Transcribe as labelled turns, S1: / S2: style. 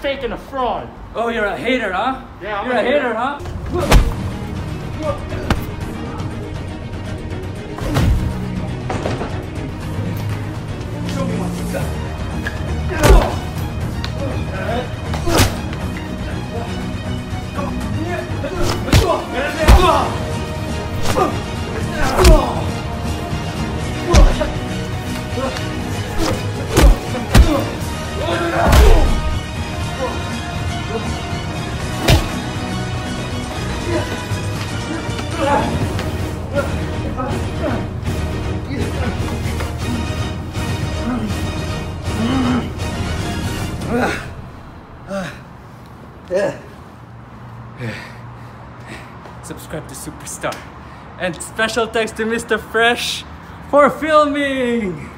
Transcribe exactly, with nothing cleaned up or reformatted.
S1: fake and a fraud.
S2: Oh, you're a hater, huh?
S1: Yeah, I'm
S2: You're
S1: a
S2: a hater,
S1: hater.
S2: huh? Show me what you got. Subscribe to Superstar. And special thanks to Mister Fresh for filming!